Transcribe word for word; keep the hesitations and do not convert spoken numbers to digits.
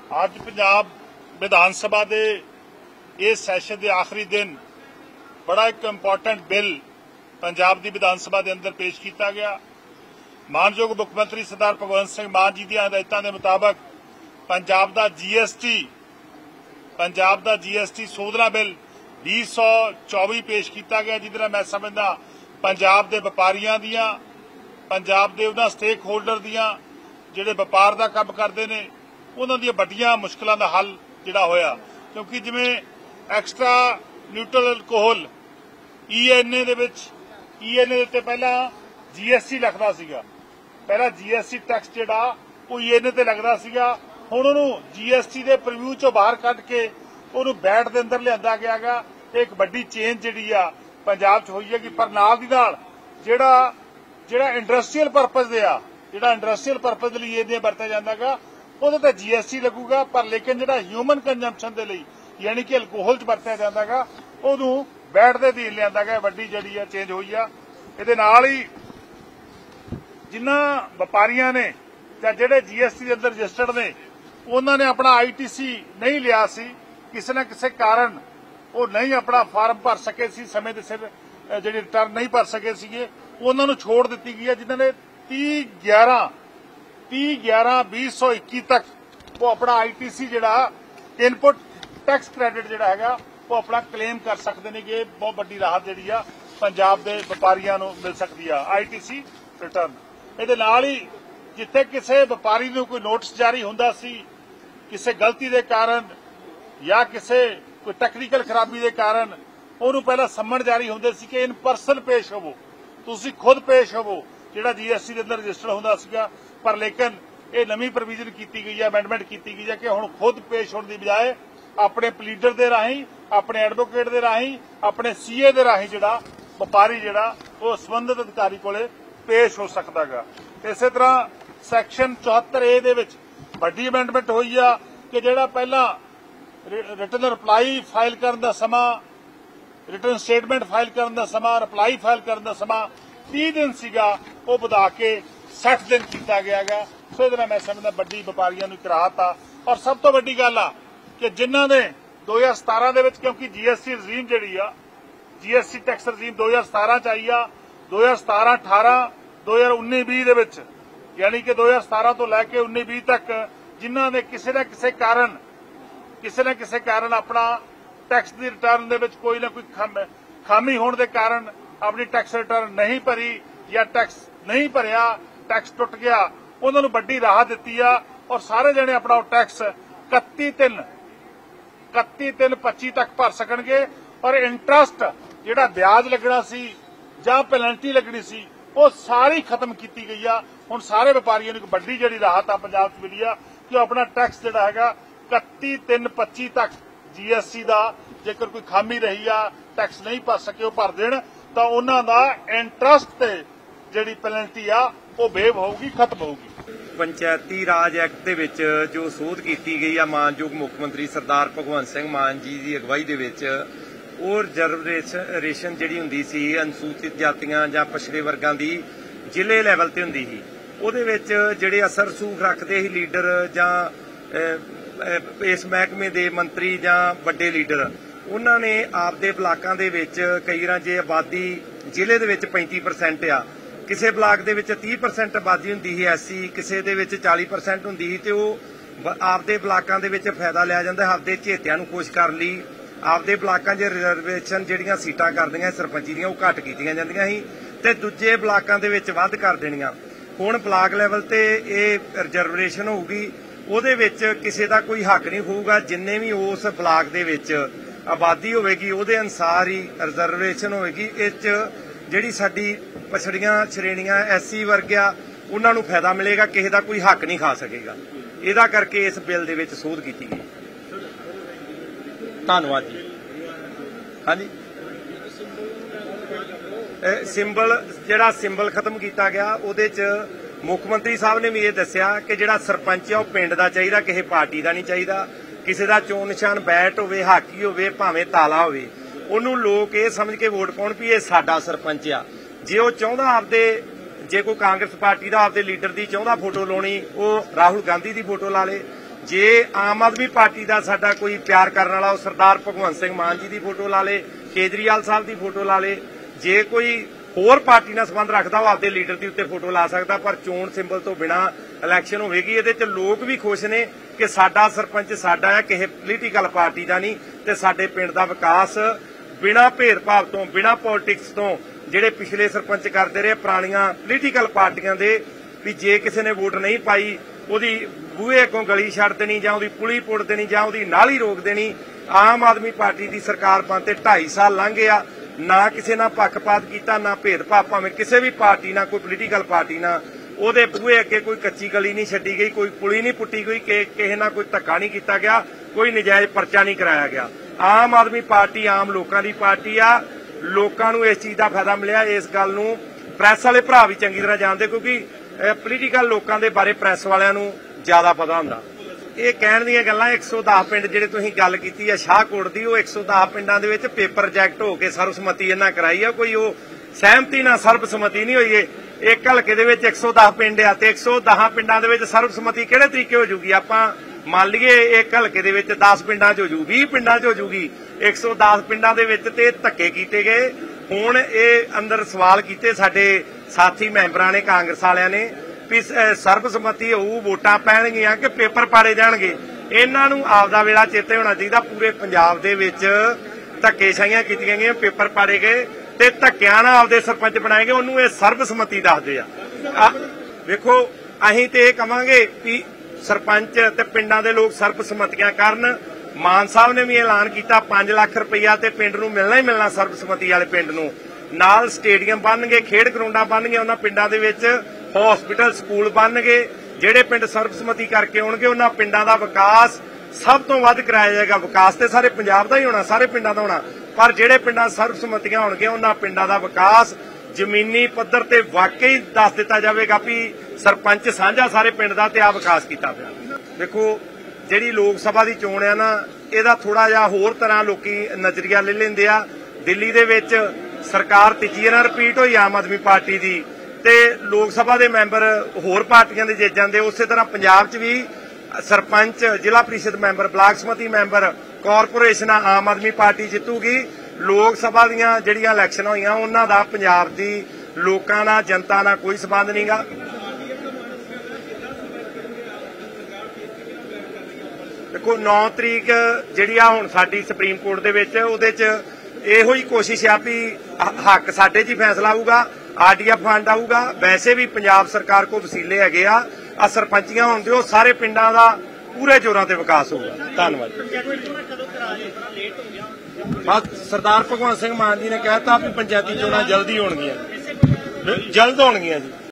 ਅੱਜ ਪੰਜਾਬ विधान सभा के इस सैशन के आखिरी दिन बड़ा एक इंपॉर्टेंट बिल पंजाब की विधान सभा के अंदर पेश किया गया। मानयोग मुख्यमंत्री सरदार भगवंत सिंह मान जी दी हदायतों के मुताबक पंजाब का जी एस टी पंजाब का जी एस टी सोधना बिल भी सौ चौबी पेश किया गया, जिससे मैं समझदा पंजाब के व्यापारियों दियां पंजाब के उन्होंने स्टेक होल्डर दियां जिहड़े व्यापार का काम करते हैं उन्हों दी वड्डियां मुश्किलों का हल जिहड़ा होया, क्योंकि जिवें extra neutral alcohol E N A दे विच ई एन ए ते पहला जी एस टी लगदा सीगा, पहला जी एस टी टैक्स जिहड़ा वो ई एन ए ते लगदा सीगा, हुण उहनूं जी एस टी दे प्रीव्यू चों बाहर कढ के उहनूं बैट दे अंदर लिआंदा गया गा। एक वड्डी चेंज जिहड़ी आ पंजाब च होई है कि पर नाल दी नाल जिहड़ा जिहड़ा इंडस्ट्रीयल परपज दे आ जिहड़ा इंडस्ट्रीयल परपज लई इह वरतिया जांदा गा ਉਹਦੇ ਤੇ जी एस टी लगूगा, पर लेकिन ਜਿਹੜਾ ਹਿਊਮਨ ਕੰਜ਼ੰਪਸ਼ਨ ਦੇ ਲਈ ਯਾਨੀ ਕਿ ਅਲਕੋਹਲ ਚ ਵਰਤਿਆ ਜਾਂਦਾਗਾ ਉਹਨੂੰ ਬੈਟ ਦੇ ਅਧੀਨ ਲਿਆਂਦਾ ਗਿਆ। ਵੱਡੀ ਜਿਹੜੀ ਆ ਚੇਂਜ ਹੋਈ ਆ। ਇਹਦੇ ਨਾਲ ਹੀ ਜਿਨ੍ਹਾਂ ਵਪਾਰੀਆਂ ਨੇ ਜਾਂ ਜਿਹੜੇ जी एस T ਦੇ ਅੰਦਰ ਰਜਿਸਟਰਡ ਨੇ ਉਹਨਾਂ ਨੇ ਆਪਣਾ आई T C ਨਹੀਂ ਲਿਆ ਸੀ, ਕਿਸੇ ਨਾ ਕਿਸੇ ਕਾਰਨ ਉਹ ਨਹੀਂ ਆਪਣਾ ਫਾਰਮ ਭਰ ਸਕੇ ਸੀ, ਸਮੇਂ ਦੇ ਸਿਰ ਜਿਹੜੀ ਰਿਟਰਨ ਨਹੀਂ ਭਰ ਸਕੇ ਸੀਗੇ, ਉਹਨਾਂ ਨੂੰ ਛੋੜ ਦਿੱਤੀ ਗਈ ਹੈ, ਜਿਨ੍ਹਾਂ ਨੇ तीह ग्यारह तीह ग्यारह बीस सौ इक्की तक वो अपना आई टी सी जिहड़ा इनपुट टैक्स क्रेडिट जिहड़ा हैगा वो अपना क्लेम कर सकते हैं कि बहुत बड़ी राहत जिहड़ी आ पंजाब के व्यापारियों को मिल सकती है आई टी सी रिटर्न। इहदे नाल ही जिथे किसी व्यापारी नूं कोई नोटिस जारी हुंदा सी किसी गलती के कारण या किसी कोई टैक्नीकल खराबी के कारण उहनूं पहला सम्मन जारी हुंदे सी कि इन परसन पेश होवो, तुसीं खुद पेश होवो, जिहड़ा जी एस टी के अंदर रजिस्टर हुंदा सीगा, पर लेकिन ये नवीं प्रोविजन की गई है, अमेंडमेंट की गई है कि हुण खुद पेश होने की बजाय अपने प्लीडर के राही अपने एडवोकेट के राही अपने सी ए के राही जिहड़ा व्यापारी जिहड़ा वो संबंधित अधिकारी कोले पेश हो सकदा गा। इस तरह सैक्शन चौहत्तर ए दे विच वड्डी अमेंडमेंट हुई आ कि जिहड़ा पहला रिटन रिप्लाई फाइल करन दा समां रिटन स्टेटमेंट फाइल करन दा समां रिप्लाई फाइल करन दा समां तीह दिन सीगा वो वधा के साठ दिन किया गया गा। सो इहदे मैं समझदा वड्डी व्यापारियों नूं राहत आ। और सब तो वड्डी गल आ कि जिन्हां ने दो हज़ार सतारह दे विच क्योंकि जी एस टी रजीम जिहड़ी आ G S T tax regime दो हज़ार सतारह च आई आ, दो हज़ार सतारह अठारह दो हज़ार उन्नी बीस दे विच यानी कि दो हज़ार सतारह तो लैके उन्नी बीस तक जिन्हां ने किसी न किसी कारण किसी न किसी कारण अपना टैक्स की रिटर्न दे विच कोई ना कोई खामी होने के कारण अपनी टैक्स रिटर्न नहीं भरी या टैक्स नहीं भरिया, टैक्स टुट गया, उन्होंने बड़ी राहत दी आ। और सारे जने अपना टैक्स इकती तीन इकती तीन पच्ची तक भर सकणगे। और इंटरस्ट जिहड़ा ब्याज लगना सी जां पेनल्टी लगनी सी वो सारी खत्म की गई आ। हुण सारे व्यापारियों नूं बड़ी जिहड़ी राहत आ पंजाब च मिली आ कि अपना टैक्स जिहड़ा हैगा इकती तीन पच्ची तक जी एस टी का जेकर कोई खामी रही आ टैक्स नहीं भर सके वो भर देण तो उन्हां दा इंटरस्ट ते जिहड़ी पेनल्टी आ वो वेव होगी, खत्म होगी। पंचायती राज एक्ट दे विच जो सोध की गई है मानयोग मुख्य मंत्री सरदार भगवंत सिंह मान जी की अगवाई दे विच ਉਹ ਰਿਜ਼ਰਵੇਸ਼ਨ ਜਿਹੜੀ ਹੁੰਦੀ ਸੀ ਅਨੁਸੂਚਿਤ ਜਾਤੀਆਂ ਜਾਂ ਪਛੜੇ ਵਰਗਾਂ ਦੀ ਜ਼ਿਲ੍ਹੇ ਲੈਵਲ ਤੇ ਹੁੰਦੀ ਸੀ, ਉਹਦੇ ਵਿੱਚ ਜਿਹੜੇ ਅਸਰ ਸੂਖ ਰੱਖਦੇ ਸੀ ਲੀਡਰ ਜਾਂ ਇਸ ਮਹਿਕਮੇ ਦੇ ਮੰਤਰੀ ਜਾਂ ਵੱਡੇ ਲੀਡਰ, ਉਹਨਾਂ ਨੇ ਆਪਦੇ ਬਲਾਕਾਂ ਦੇ ਵਿੱਚ ਕਈ ਵਾਰ ਜੇ ਆਬਾਦੀ ਜ਼ਿਲ੍ਹੇ ਦੇ ਵਿੱਚ ਪੈਂਤੀ ਪਰਸੈਂਟ ਆ, ਕਿਸੇ ਬਲਾਕ ਦੇ ਵਿੱਚ ਤੀਹ ਪਰਸੈਂਟ ਆਬਾਦੀ ਹੁੰਦੀ ਸੀ ਐਸੀ, ਕਿਸੇ ਦੇ ਵਿੱਚ ਚਾਲੀ ਪਰਸੈਂਟ ਹੁੰਦੀ ਸੀ, ਤੇ ਉਹ ਆਪਦੇ ਬਲਾਕਾਂ ਦੇ ਵਿੱਚ ਫਾਇਦਾ ਲਿਆ ਜਾਂਦਾ ਆਪਦੇ ਝੇਤਿਆਂ ਨੂੰ ਖੁਸ਼ ਕਰਨ ਲਈ। ਆਪਦੇ ਬਲਾਕਾਂ 'ਚ ਰਿਜ਼ਰਵੇਸ਼ਨ ਜਿਹੜੀਆਂ ਸੀਟਾਂ ਕਰਦੀਆਂ ਸਰਪੰਚੀ ਦੀਆਂ ਉਹ ਘੱਟ ਕੀਤੀਆਂ ਜਾਂਦੀਆਂ ਸੀ ਤੇ ਦੂਜੇ ਬਲਾਕਾਂ ਦੇ ਵਿੱਚ ਵੱਧ ਕਰ ਦੇਣੀਆਂ। ਹੁਣ ਬਲਾਕ ਲੈਵਲ ਤੇ ਇਹ ਰਿਜ਼ਰਵੇਸ਼ਨ ਹੋਊਗੀ, ਉਹਦੇ ਵਿੱਚ ਕਿਸੇ ਦਾ ਕੋਈ ਹੱਕ ਨਹੀਂ ਹੋਊਗਾ, ਜਿੰਨੇ ਵੀ ਉਸ ਬਲਾਕ ਦੇ ਵਿੱਚ ਆਬਾਦੀ ਹੋਵੇਗੀ ਉਹਦੇ ਅਨੁਸਾਰ ਹੀ ਰਿਜ਼ਰਵੇਸ਼ਨ ਹੋਵੇਗੀ। ਇਸ 'ਚ ਜਿਹੜੀ ਸਾਡੀ ਪਛੜੀਆਂ ਸ਼੍ਰੇਣੀਆਂ ਐਸਸੀ ਵਰਗ ਆ ਉਹਨਾਂ ਨੂੰ ਫਾਇਦਾ ਮਿਲੇਗਾ, ਕਿਸੇ ਦਾ ਕੋਈ ਹੱਕ ਨਹੀਂ ਖਾ ਸਕੇਗਾ। ਇਹਦਾ ਕਰਕੇ ਇਸ ਬਿੱਲ ਦੇ ਵਿੱਚ ਸੋਧ ਕੀਤੀ ਗਈ। ਧੰਨਵਾਦ ਜੀ। ਹਾਂਜੀ, ਸਿੰਬਲ ਜਿਹੜਾ ਸਿੰਬਲ ਖਤਮ ਕੀਤਾ ਗਿਆ ਉਹਦੇ 'ਚ ਮੁੱਖ ਮੰਤਰੀ ਸਾਹਿਬ ਨੇ ਵੀ ਇਹ ਦੱਸਿਆ ਕਿ ਜਿਹੜਾ ਸਰਪੰਚ ਆ ਉਹ ਪਿੰਡ ਦਾ ਚਾਹੀਦਾ, ਕਿਸੇ ਪਾਰਟੀ ਦਾ ਨਹੀਂ ਚਾਹੀਦਾ। ਕਿਸੇ ਦਾ ਚੋਣ ਨਿਸ਼ਾਨ ਬੈਟ ਹੋਵੇ, ਹਾਕੀ ਹੋਵੇ, ਭਾਵੇਂ ਤਾਲਾ ਹੋਵੇ, ਉਹਨੂੰ ਲੋਕ ਇਹ ਸਮਝ ਕੇ ਵੋਟ ਪਾਉਣ ਵੀ ਇਹ ਸਾਡਾ ਸਰਪੰਚ ਆ। ਜੇ ਉਹ ਚਾਹੁੰਦਾ ਆਪਦੇ ਜੇ ਕੋਈ ਕਾਂਗਰਸ ਪਾਰਟੀ ਦਾ ਆਪਦੇ ਲੀਡਰ ਦੀ ਚਾਹੁੰਦਾ ਫੋਟੋ ਲਾਉਣੀ, ਉਹ ਰਾਹੁਲ ਗਾਂਧੀ ਦੀ ਫੋਟੋ ਲਾ ਲੇ। ਜੇ ਆਮ ਆਦਮੀ ਪਾਰਟੀ ਦਾ ਸਾਡਾ ਕੋਈ ਪਿਆਰ ਕਰਨ ਵਾਲਾ ਉਹ ਸਰਦਾਰ ਭਗਵੰਤ ਸਿੰਘ ਮਾਨ ਜੀ ਦੀ ਫੋਟੋ ਲਾ ਲੇ, ਕੇਜਰੀਵਾਲ ਸਾਹਿਬ ਦੀ ਫੋਟੋ ਲਾ ਲੇ। ਜੇ ਕੋਈ ਹੋਰ ਪਾਰਟੀ ਨਾਲ ਸੰਬੰਧ ਰੱਖਦਾ ਉਹ ਆਪਦੇ ਲੀਡਰ ਦੀ ਉੱਤੇ ਫੋਟੋ ਲਾ ਸਕਦਾ, ਪਰ ਚੋਣ ਸਿੰਬਲ ਤੋਂ ਬਿਨਾ ਇਲੈਕਸ਼ਨ ਹੋਵੇਗੀ। ਇਹਦੇ ਚ ਲੋਕ ਵੀ ਖੁਸ਼ ਨੇ ਕਿ ਸਾਡਾ ਸਰਪੰਚ ਸਾਡਾ ਹੈ, ਕਿਸੇ ਪੋਲੀਟੀਕਲ ਪਾਰਟੀ ਦਾ ਨਹੀਂ, ਤੇ ਸਾਡੇ ਪਿੰਡ ਦਾ ਵਿਕਾਸ ਬਿਨਾ ਭੇਦਭਾਵ ਤੋਂ, ਬਿਨਾ ਪੋਲਿਟਿਕਸ ਤੋਂ, ਜਿਹੜੇ ਪਿਛਲੇ ਸਰਪੰਚ ਕਰਦੇ ਰਹੇ ਪੁਰਾਣੀਆਂ ਪੋਲੀਟੀਕਲ ਪਾਰਟੀਆਂ ਦੇ, ਵੀ ਜੇ ਕਿਸੇ ਨੇ ਵੋਟ ਨਹੀਂ ਪਾਈ ਉਹਦੀ ਬੂਹੇ ਅੱਗੋਂ ਗਲੀ ਛੱਡ ਦੇਣੀ ਜਾਂ ਉਹਦੀ ਪੁਲੀ ਪੁੱਟ ਦੇਣੀ ਜਾਂ ਉਹਦੀ ਨਾਲੀ ਰੋਕ ਦੇਣੀ। ਆਮ ਆਦਮੀ ਪਾਰਟੀ ਦੀ ਸਰਕਾਰ ਬਣ ਤੇ ਢਾਈ ਸਾਲ ਲੰਘ ਗਿਆ, ਨਾ ਕਿਸੇ ਨਾਲ ਪੱਖਪਾਤ ਕੀਤਾ, ਨਾ ਭੇਦਭਾਵ, ਭਾਵੇਂ ਕਿਸੇ ਵੀ ਪਾਰਟੀ ਨਾਲ, ਕੋਈ ਪੋਲੀਟੀਕਲ ਪਾਰਟੀ ਨਾਲ ਉਹਦੇ ਬੂਹੇ ਅੱਗੇ ਕੋਈ ਕੱਚੀ ਗਲੀ ਨਹੀਂ ਛੱਡੀ ਗਈ, ਕੋਈ ਪੁਲੀ ਨਹੀਂ ਪੁੱਟੀ ਗਈ, ਕਿਸੇ ਨਾਲ ਕੋਈ ਧੱਕਾ ਨਹੀਂ ਕੀਤਾ ਗਿਆ, ਕੋਈ ਨਜਾਇਜ਼ ਪਰਚਾ ਨਹੀਂ ਕਰਾਇਆ ਗਿਆ। ਆਮ ਆਦਮੀ ਪਾਰਟੀ ਆਮ ਲੋਕਾਂ ਦੀ ਪਾਰਟੀ ਆ। ਲੋਕਾਂ ਨੂੰ ਇਸ ਚੀਜ਼ ਦਾ ਫਾਇਦਾ ਮਿਲਿਆ। ਇਸ ਗੱਲ ਨੂੰ ਪ੍ਰੈਸ ਵਾਲੇ ਭਰਾ ਵੀ ਚੰਗੀ ਤਰ੍ਹਾਂ ਜਾਣਦੇ, ਕਿਉਂਕਿ ਪੋਲੀਟੀਕਲ ਲੋਕਾਂ ਦੇ ਬਾਰੇ ਪ੍ਰੈਸ ਵਾਲਿਆਂ ਨੂੰ ਜ਼ਿਆਦਾ ਪਤਾ ਹੁੰਦਾ। ਇਹ ਕਹਿਣ ਦੀਆਂ ਗੱਲਾਂ, ਇੱਕ ਸੌ ਦਸ ਪਿੰਡ ਜਿਹੜੇ ਤੁਸੀਂ ਗੱਲ ਕੀਤੀ ਆ ਸ਼ਾਹਕੋਟ ਦੀ, ਉਹ ਇੱਕ ਸੌ ਦਸ ਪਿੰਡਾਂ ਦੇ ਵਿੱਚ ਪੇਪਰ ਰਿਜੈਕਟ ਹੋ ਕੇ ਸਰਬਸੰਮਤੀ ਇਹਨਾਂ ਕਰਾਈ ਆ। ਕੋਈ ਉਹ ਸਹਿਮਤੀ ਨਾਲ ਸਰਬਸੰਮਤੀ ਨਹੀਂ ਹੋਈ। ਇੱਕ ਹਲਕੇ ਦੇ ਵਿੱਚ ਇੱਕ ਸੌ ਦਸ ਪਿੰਡ ਆ ਤੇ ਇੱਕ ਸੌ ਦਸ ਪਿੰਡਾਂ ਦੇ ਵਿੱਚ ਸਰਬਸੰਮਤੀ ਕਿਹੜੇ ਤਰੀਕੇ ਹੋ ਜੂਗੀ? ਆਪਾਂ ਮੰਨ ਲਈਏ ਇੱਕ ਹਲਕੇ ਦੇ ਵਿੱਚ ਦਸ ਪਿੰਡਾਂ 'ਚ ਹੋ ਜੂ, ਵੀਹ ਪਿੰਡਾਂ 'ਚ ਹੋ ਜੂਗੀ। ਇੱਕ ਸੌ ਦਸ ਪਿੰਡਾਂ ਦੇ ਵਿੱਚ ਤੇ ਧੱਕੇ ਕੀਤੇ ਗਏ। ਹੁਣ ਇਹ ਅੰਦਰ ਸਵਾਲ ਕੀਤੇ ਸਾਡੇ ਸਾਥੀ ਮੈਂਬਰਾਂ ਨੇ, ਕਾਂਗਰਸ ਵਾਲਿਆਂ ਨੇ, ਵੀ ਸਰਬਸੰਮਤੀ ਹੋਊ, ਵੋਟਾਂ ਪੈਣਗੀਆਂ ਕਿ ਪੇਪਰ ਪਾੜੇ ਜਾਣਗੇ। ਇਹਨਾਂ ਨੂੰ ਆਪਦਾ ਵੇਲਾ ਚੇਤੇ ਹੋਣਾ ਚਾਹੀਦਾ। ਪੂਰੇ ਪੰਜਾਬ ਦੇ ਵਿੱਚ ਧੱਕੇਸ਼ਾਹੀਆਂ ਕੀਤੀਆਂ ਗਈਆਂ, ਪੇਪਰ ਪਾੜੇ ਗਏ ਤੇ ਧੱਕਿਆਂ ਨਾਲ ਆਪਦੇ ਸਰਪੰਚ ਬਣਾਏ ਗਏ। ਉਹਨੂੰ ਇਹ ਸਰਬਸੰਮਤੀ ਦੱਸਦੇ ਆ। ਵੇਖੋ, ਅਸੀਂ ਤੇ ਇਹ ਕਵਾਂਗੇ ਵੀ ਸਰਪੰਚ ਤੇ ਪਿੰਡਾਂ ਦੇ ਲੋਕ ਸਰਬਸੰਮਤੀਆਂ ਕਰਨ। ਮਾਨ ਸਾਹਿਬ ਨੇ ਵੀ ਐਲਾਨ ਕੀਤਾ ਪੰਜ ਲੱਖ ਰੁਪਈਆ ਤੇ ਪਿੰਡ ਨੂੰ ਮਿਲਣਾ ਹੀ ਮਿਲਣਾ, ਸਰਬਸੰਮਤੀ ਵਾਲੇ ਪਿੰਡ ਨੂੰ। ਨਾਲ ਸਟੇਡੀਅਮ ਬਣਨਗੇ, ਖੇਡ ਗਰਾਊਂਡਾਂ ਬਣਨਗੀਆਂ, ਉਹਨਾਂ ਪਿੰਡਾਂ ਦੇ ਵਿੱਚ ਹਸਪੀਟਲ, ਸਕੂਲ ਬਣਨਗੇ। ਜਿਹੜੇ ਪਿੰਡ ਸਰਬਸੰਮਤੀ ਕਰਕੇ ਆਉਣਗੇ ਉਹਨਾਂ ਪਿੰਡਾਂ ਦਾ ਵਿਕਾਸ ਸਭ ਤੋਂ ਵੱਧ ਕਰਾਇਆ ਜਾਏਗਾ। ਵਿਕਾਸ ਤੇ ਸਾਰੇ ਪੰਜਾਬ ਦਾ ਹੀ ਹੋਣਾ, ਸਾਰੇ ਪਿੰਡਾਂ ਦਾ ਹੋਣਾ, ਪਰ ਜਿਹੜੇ ਪਿੰਡਾਂ ਸਰਬਸੰਮਤੀਆਂ ਹੋਣਗੀਆਂ ਉਹਨਾਂ ਪਿੰਡਾਂ ਦਾ ਵਿਕਾਸ ਜ਼ਮੀਨੀ ਪੱਧਰ ਤੇ ਵਾਕਈ ਦੱਸ ਦਿੱਤਾ ਜਾਵੇਗਾ ਵੀ ਸਰਪੰਚ ਸਾਂਝਾ ਸਾਰੇ ਪਿੰਡ ਦਾ ਤੇ ਆ ਵਿਕਾਸ ਕੀਤਾ ਪਿਆ। ਦੇਖੋ, ਜਿਹੜੀ ਲੋਕ ਸਭਾ ਦੀ ਚੋਣ ਆ ਨਾ, ਇਹਦਾ ਥੋੜਾ ਜਿਹਾ ਹੋਰ ਤਰ੍ਹਾਂ ਲੋਕੀ ਨਜ਼ਰੀਆ ਲੈ ਲੈਂਦੇ ਆ। ਦਿੱਲੀ ਦੇ ਵਿੱਚ ਸਰਕਾਰ ਤੀਜੀ ਵਾਰ ਰਿਪੀਟ ਹੋਈ ਆਮ ਆਦਮੀ ਪਾਰਟੀ ਦੀ, ਤੇ ਲੋਕ ਸਭਾ ਦੇ ਮੈਂਬਰ ਹੋਰ ਪਾਰਟੀਆਂ ਦੇ ਜਿੱਤ ਜਾਂਦੇ। ਉਸੇ ਤਰ੍ਹਾਂ ਪੰਜਾਬ 'ਚ ਵੀ sarpanch, Zila Parishad member, block Samiti member, ਕਾਰਪੋਰੇਸ਼ਨਾਂ ਆਮ ਆਦਮੀ ਪਾਰਟੀ ਜਿੱਤੂਗੀ। ਲੋਕ ਸਭਾ ਦੀਆਂ ਜਿਹੜੀਆਂ ਇਲੈਕਸ਼ਨ ਹੋਈਆਂ ਉਹਨਾਂ ਦਾ ਪੰਜਾਬ ਦੀ ਲੋਕਾਂ ਨਾਲ, ਜਨਤਾ ਨਾਲ ਕੋਈ ਸੰਬੰਧ ਨਹੀਂਗਾ। ਦੇਖੋ, ਨੌ ਤਰੀਕ ਜਿਹੜੀ ਆ ਹੁਣ ਸਾਡੀ ਸੁਪਰੀਮ ਕੋਰਟ ਦੇ ਵਿੱਚ, ਉਹਦੇ 'ਚ ਇਹੋ ਹੀ ਕੋਸ਼ਿਸ਼ ਆ ਵੀ ਹੱਕ ਸਾਡੇ 'ਚ ਹੀ ਫੈਸਲਾ ਆਊਗਾ, ਆਰਡੀਐਫ ਫੰਡ ਆਊਗਾ। ਵੈਸੇ ਵੀ ਪੰਜਾਬ ਸਰਕਾਰ ਕੋਲ ਵਸੀਲੇ ਹੈਗੇ ਆ, ਆ ਸਰਪੰਚੀਆਂ ਹੋਣ ਦਿਓ, ਸਾਰੇ ਪਿੰਡਾਂ ਦਾ ਪੂਰੇ ਜ਼ੋਰਾਂ ਤੇ ਵਿਕਾਸ ਹੋਊਗਾ। ਧੰਨਵਾਦ। ਬਸ ਸਰਦਾਰ ਭਗਵੰਤ ਸਿੰਘ ਮਾਨ ਜੀ ਨੇ ਕਹਿਤਾ ਵੀ ਪੰਚਾਇਤੀ ਚੋਣਾਂ ਜਲਦੀ ਹੋਣਗੀਆਂ, ਜਲਦ ਹੋਣਗੀਆਂ ਜੀ।